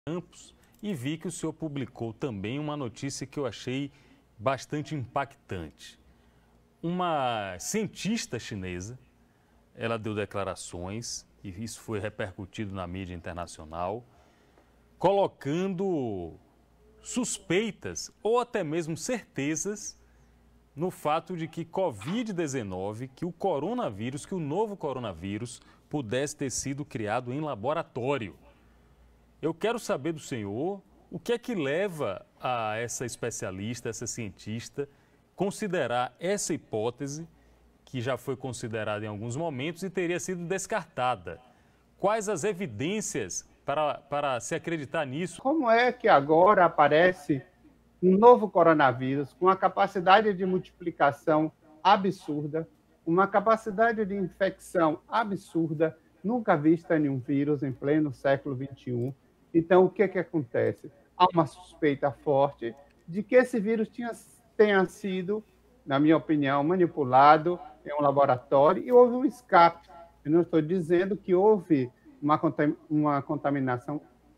Campos e vi que o senhor publicou também uma notícia que eu achei bastante impactante. Uma cientista chinesa, ela deu declarações, e isso foi repercutido na mídia internacional, colocando suspeitas ou até mesmo certezas no fato de que Covid-19, que o coronavírus, que o novo coronavírus, pudesse ter sido criado em laboratório. Eu quero saber do senhor o que é que leva a essa especialista, essa cientista, considerar essa hipótese, que já foi considerada em alguns momentos e teria sido descartada. Quais as evidências para se acreditar nisso? Como é que agora aparece um novo coronavírus com uma capacidade de multiplicação absurda, uma capacidade de infecção absurda, nunca vista em um vírus em pleno século XXI? Então, o que acontece? Há uma suspeita forte de que esse vírus tenha sido, na minha opinião, manipulado em um laboratório e houve um escape. Eu não estou dizendo que houve uma contaminação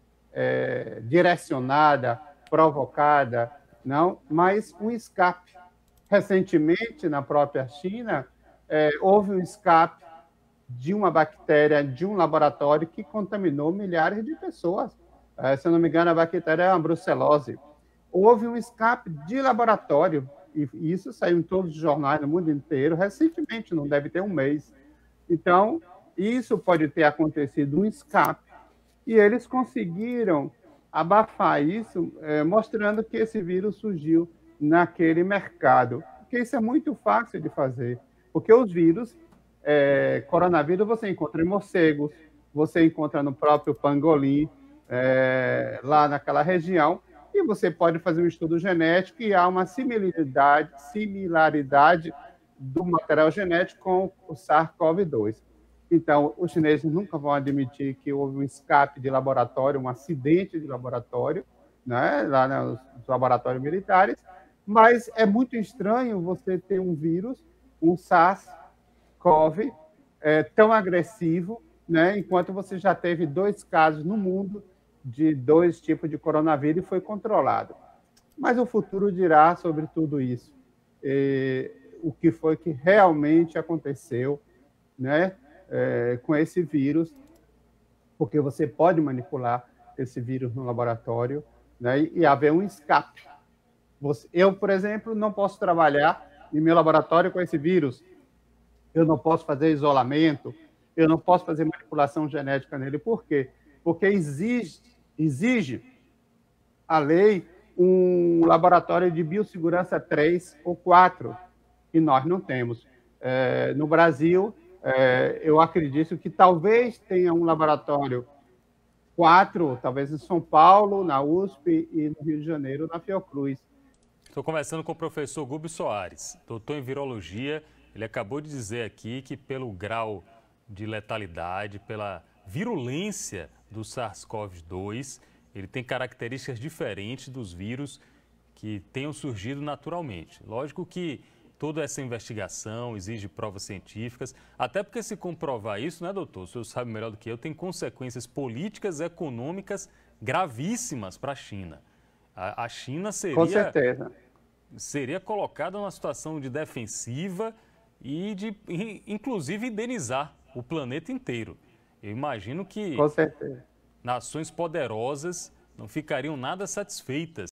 direcionada, provocada, não, mas um escape. Recentemente, na própria China, houve um escape de uma bactéria de um laboratório que contaminou milhares de pessoas. Se eu não me engano, a bactéria é a brucelose. Houve um escape de laboratório, e isso saiu em todos os jornais no mundo inteiro, recentemente, não deve ter um mês. Então, isso pode ter acontecido um escape, e eles conseguiram abafar isso, mostrando que esse vírus surgiu naquele mercado. Porque isso é muito fácil de fazer, porque os vírus, coronavírus, você encontra em morcegos, você encontra no próprio pangolim, lá naquela região, e você pode fazer um estudo genético e há uma similaridade do material genético com o SARS-CoV-2. Então, os chineses nunca vão admitir que houve um escape de laboratório, um acidente de laboratório, né, lá nos laboratórios militares, mas é muito estranho você ter um vírus, um SARS-CoV, tão agressivo, né, enquanto você já teve 2 casos no mundo de 2 tipos de coronavírus e foi controlado. Mas o futuro dirá sobre tudo isso, o que foi que realmente aconteceu, né, com esse vírus, porque você pode manipular esse vírus no laboratório, né, e haver um escape. Eu, por exemplo, não posso trabalhar em meu laboratório com esse vírus, eu não posso fazer isolamento, eu não posso fazer manipulação genética nele. Por quê? Porque exige a lei um laboratório de biossegurança 3 ou 4, e nós não temos. No Brasil, eu acredito que talvez tenha um laboratório 4, talvez em São Paulo, na USP, e no Rio de Janeiro, na Fiocruz. Estou conversando com o professor Gubi Soares, doutor em virologia. Ele acabou de dizer aqui que pelo grau de letalidade, pela virulência do SARS-CoV-2, ele tem características diferentes dos vírus que tenham surgido naturalmente. Lógico que toda essa investigação exige provas científicas, até porque se comprovar isso, né, doutor? O senhor sabe melhor do que eu, tem consequências políticas e econômicas gravíssimas para a China. A China Com certeza. seria colocada numa situação de defensiva e de, inclusive, indenizar o planeta inteiro. Eu imagino que Com certeza. nações poderosas não ficariam nada satisfeitas